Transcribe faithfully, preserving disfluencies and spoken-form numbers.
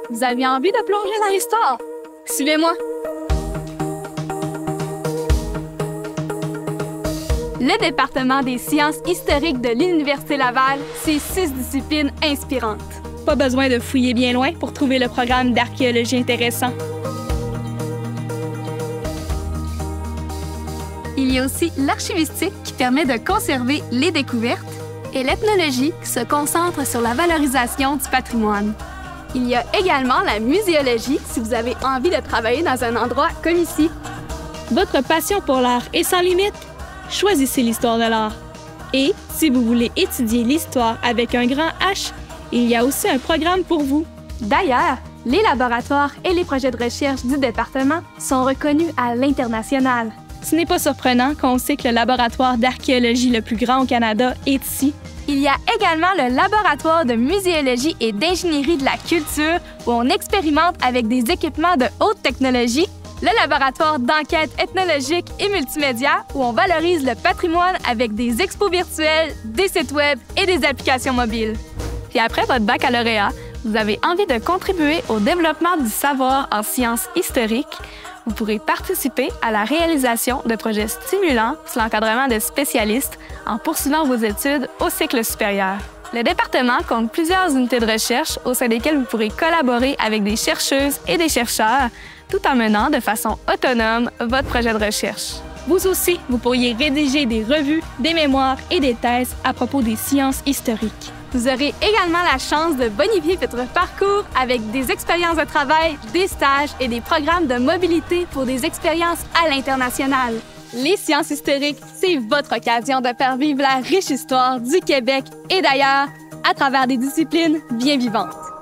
Vous avez envie de plonger dans l'histoire? Suivez-moi! Le département des sciences historiques de l'Université Laval, c'est six disciplines inspirantes. Pas besoin de fouiller bien loin pour trouver le programme d'archéologie intéressant. Il y a aussi l'archivistique qui permet de conserver les découvertes et l'ethnologie qui se concentre sur la valorisation du patrimoine. Il y a également la muséologie si vous avez envie de travailler dans un endroit comme ici. Votre passion pour l'art est sans limite? Choisissez l'histoire de l'art. Et si vous voulez étudier l'histoire avec un grand H, il y a aussi un programme pour vous. D'ailleurs, les laboratoires et les projets de recherche du département sont reconnus à l'international. Ce n'est pas surprenant qu'on sait que le laboratoire d'archéologie le plus grand au Canada est ici. Il y a également le laboratoire de muséologie et d'ingénierie de la culture où on expérimente avec des équipements de haute technologie, le laboratoire d'enquête ethnologique et multimédia où on valorise le patrimoine avec des expos virtuels, des sites web et des applications mobiles. Puis après votre baccalauréat, vous avez envie de contribuer au développement du savoir en sciences historiques, vous pourrez participer à la réalisation de projets stimulants sous l'encadrement de spécialistes en poursuivant vos études au cycle supérieur. Le département compte plusieurs unités de recherche au sein desquelles vous pourrez collaborer avec des chercheuses et des chercheurs tout en menant de façon autonome votre projet de recherche. Vous aussi, vous pourriez rédiger des revues, des mémoires et des thèses à propos des sciences historiques. Vous aurez également la chance de bonifier votre parcours avec des expériences de travail, des stages et des programmes de mobilité pour des expériences à l'international. Les sciences historiques, c'est votre occasion de faire vivre la riche histoire du Québec et d'ailleurs à travers des disciplines bien vivantes.